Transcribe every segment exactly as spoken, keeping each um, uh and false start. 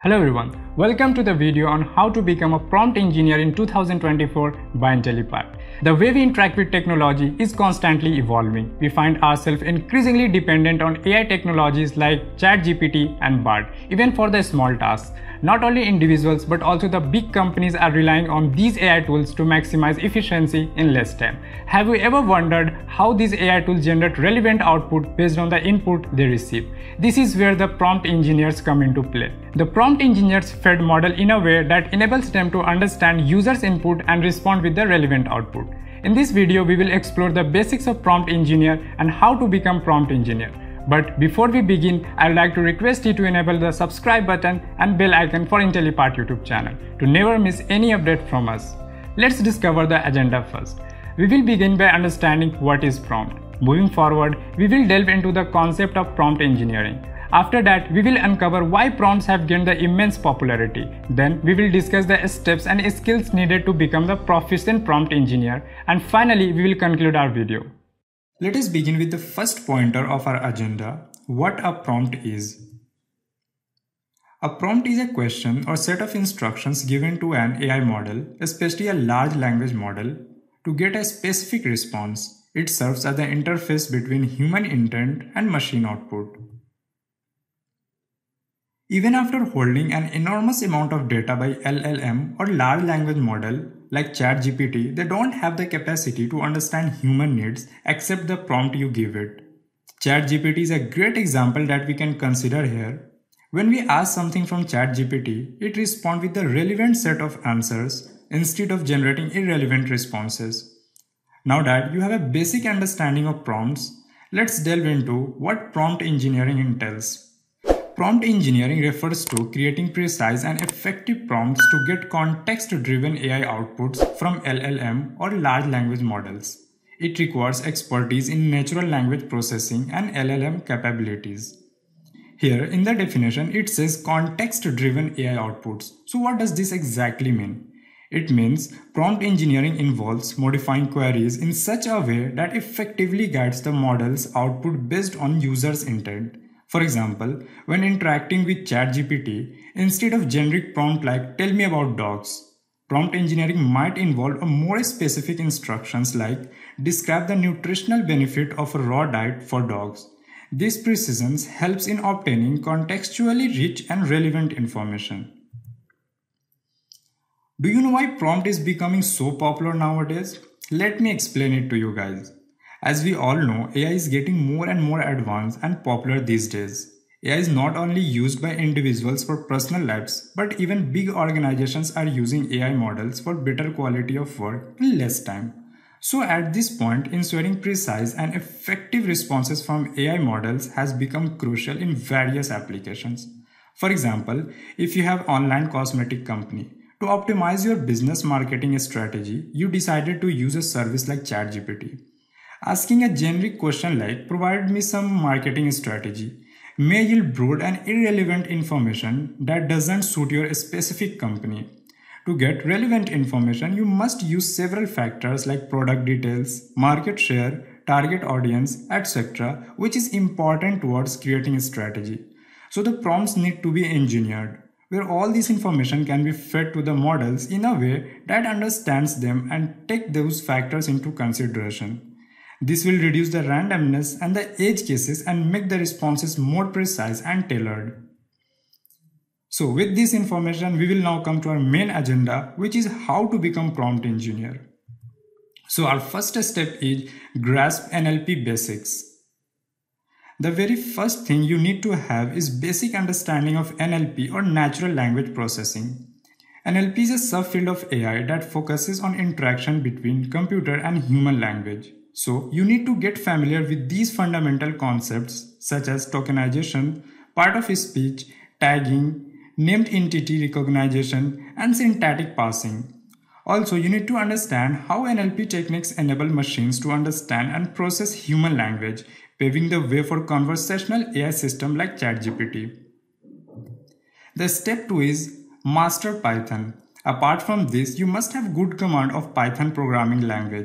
Hello everyone, welcome to the video on how to become a prompt engineer in two thousand twenty-four by Intellipaat. The way we interact with technology is constantly evolving. We find ourselves increasingly dependent on A I technologies like ChatGPT and Bard, even for the small tasks. Not only individuals but also the big companies are relying on these A I tools to maximize efficiency in less time. Have you ever wondered how these A I tools generate relevant output based on the input they receive? This is where the prompt engineers come into play. The prompt engineers feed model in a way that enables them to understand users' input and respond with the relevant output. In this video, we will explore the basics of prompt engineer and how to become prompt engineer. But before we begin, I would like to request you to enable the subscribe button and bell icon for Intellipaat YouTube channel to never miss any update from us. Let's discover the agenda first. We will begin by understanding what is prompt. Moving forward, we will delve into the concept of prompt engineering. After that, we will uncover why prompts have gained the immense popularity. Then, we will discuss the steps and skills needed to become the proficient prompt engineer. And finally, we will conclude our video. Let us begin with the first pointer of our agenda, what a prompt is. A prompt is a question or set of instructions given to an A I model, especially a large language model, to get a specific response. It serves as the interface between human intent and machine output. Even after holding an enormous amount of data by L L M or large language model like ChatGPT, they don't have the capacity to understand human needs except the prompt you give it. ChatGPT is a great example that we can consider here. When we ask something from ChatGPT, it responds with the relevant set of answers instead of generating irrelevant responses. Now that you have a basic understanding of prompts, let's delve into what prompt engineering entails. Prompt engineering refers to creating precise and effective prompts to get context-driven A I outputs from L L M or large language models. It requires expertise in natural language processing and L L M capabilities. Here in the definition, it says context-driven A I outputs. So what does this exactly mean? It means prompt engineering involves modifying queries in such a way that effectively guides the model's output based on user's intent. For example, when interacting with ChatGPT, instead of generic prompt like "tell me about dogs," prompt engineering might involve a more specific instructions like "describe the nutritional benefit of a raw diet for dogs." This precision helps in obtaining contextually rich and relevant information. Do you know why prompt is becoming so popular nowadays? Let me explain it to you guys. As we all know, A I is getting more and more advanced and popular these days. A I is not only used by individuals for personal lives, but even big organizations are using A I models for better quality of work in less time. So at this point, ensuring precise and effective responses from A I models has become crucial in various applications. For example, if you have an online cosmetic company, to optimize your business marketing strategy, you decided to use a service like ChatGPT. Asking a generic question like "provide me some marketing strategy" may yield broad and irrelevant information that doesn't suit your specific company. To get relevant information, you must use several factors like product details, market share, target audience, et cetera, which is important towards creating a strategy. So the prompts need to be engineered, where all this information can be fed to the models in a way that understands them and take those factors into consideration. This will reduce the randomness and the edge cases and make the responses more precise and tailored. So with this information, we will now come to our main agenda, which is how to become prompt engineer. So our first step is grasp N L P basics. The very first thing you need to have is basic understanding of N L P or natural language processing. N L P is a subfield of A I that focuses on interaction between computer and human language. So you need to get familiar with these fundamental concepts such as tokenization, part of speech, tagging, named entity recognition, and syntactic parsing. Also, you need to understand how N L P techniques enable machines to understand and process human language, paving the way for conversational A I systems like ChatGPT. The step two is master Python. Apart from this, you must have good command of Python programming language.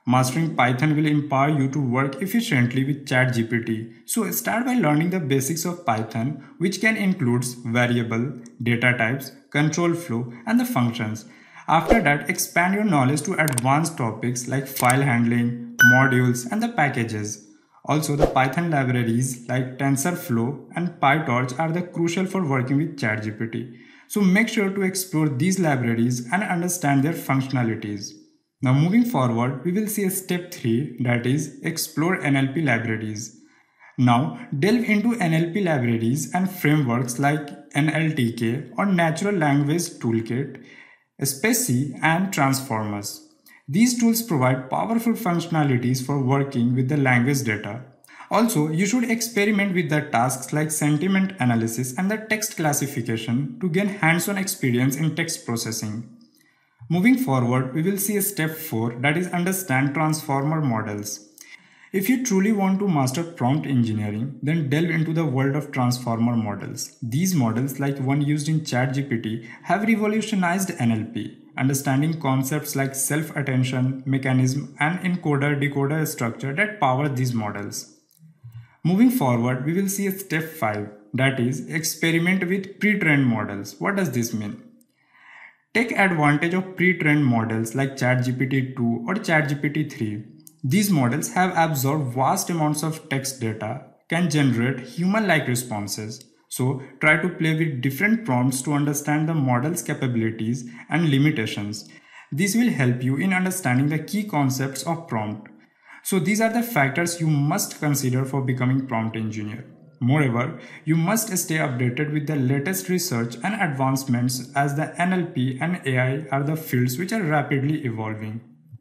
Mastering Python will empower you to work efficiently with ChatGPT. So start by learning the basics of Python, which can include variable, data types, control flow, and the functions. After that, expand your knowledge to advanced topics like file handling, modules, and the packages. Also, the Python libraries like TensorFlow and PyTorch are the crucial for working with ChatGPT. So make sure to explore these libraries and understand their functionalities. Now moving forward, we will see a step three, that is explore N L P libraries. Now delve into N L P libraries and frameworks like N L T K or Natural Language Toolkit, Specie and Transformers. These tools provide powerful functionalities for working with the language data. Also, you should experiment with the tasks like sentiment analysis and the text classification to gain hands-on experience in text processing. Moving forward, we will see a step four, that is understand transformer models. If you truly want to master prompt engineering, then delve into the world of transformer models. These models, like one used in ChatGPT, have revolutionized N L P. Understanding concepts like self-attention, mechanism, and encoder-decoder structure that power these models. Moving forward, we will see a step five, that is experiment with pre-trained models. What does this mean? Take advantage of pre-trained models like ChatGPT two or ChatGPT three. These models have absorbed vast amounts of text data, can generate human-like responses. So try to play with different prompts to understand the model's capabilities and limitations. This will help you in understanding the key concepts of prompt. So these are the factors you must consider for becoming prompt engineer. Moreover, you must stay updated with the latest research and advancements, as the N L P and A I are the fields which are rapidly evolving.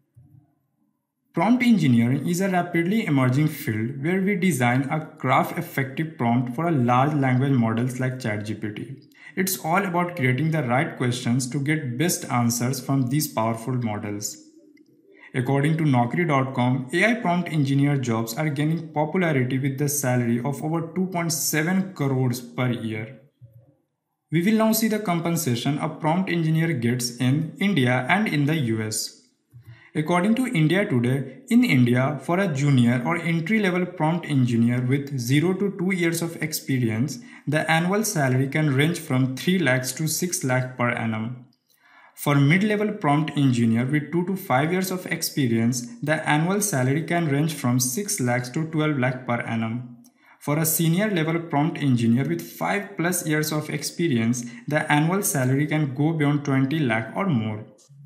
Prompt engineering is a rapidly emerging field where we design a craft-effective prompt for a large language models like ChatGPT. It's all about creating the right questions to get best answers from these powerful models. According to Naukri dot com, A I prompt engineer jobs are gaining popularity with the salary of over two point seven crores per year. We will now see the compensation a prompt engineer gets in India and in the U S. According to India Today, in India, for a junior or entry-level prompt engineer with zero to two years of experience, the annual salary can range from three lakhs to six lakh per annum. For mid-level prompt engineer with two to five years of experience, the annual salary can range from six lakhs to twelve lakh per annum. For a senior level prompt engineer with five plus years of experience, the annual salary can go beyond twenty lakh or more.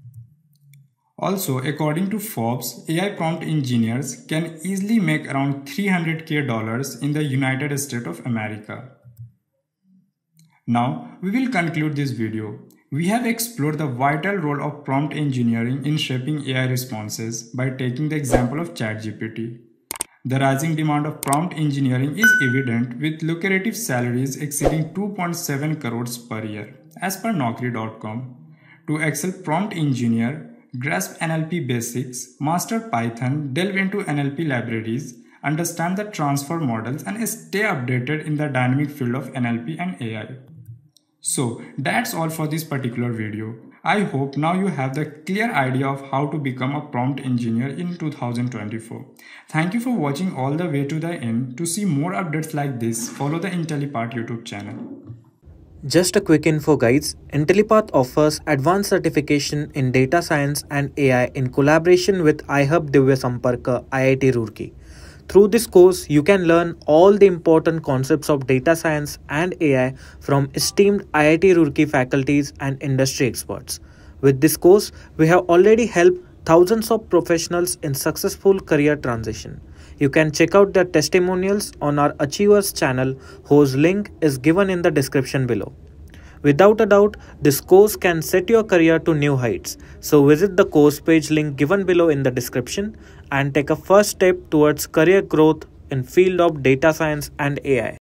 Also, according to Forbes, A I prompt engineers can easily make around three hundred K dollars in the United States of America. Now, we will conclude this video. We have explored the vital role of prompt engineering in shaping A I responses by taking the example of ChatGPT. The rising demand of prompt engineering is evident, with lucrative salaries exceeding two point seven crores per year, as per Naukri dot com. To excel prompt engineer, grasp N L P basics, master Python, delve into N L P libraries, understand the transfer models, and stay updated in the dynamic field of N L P and A I. So that's all for this particular video. I hope now you have the clear idea of how to become a prompt engineer in two thousand twenty-four. Thank you for watching all the way to the end. To see more updates like this, follow the Intellipaat YouTube channel. Just a quick info guys, Intellipaat offers advanced certification in data science and A I in collaboration with iHub Divya Samparka I I T Roorkee. Through this course, you can learn all the important concepts of data science and A I from esteemed I I T Roorkee faculties and industry experts. With this course, we have already helped thousands of professionals in successful career transition. You can check out their testimonials on our Achievers channel, whose link is given in the description below. Without a doubt, this course can set your career to new heights. So visit the course page link given below in the description and take a first step towards career growth in field of data science and A I.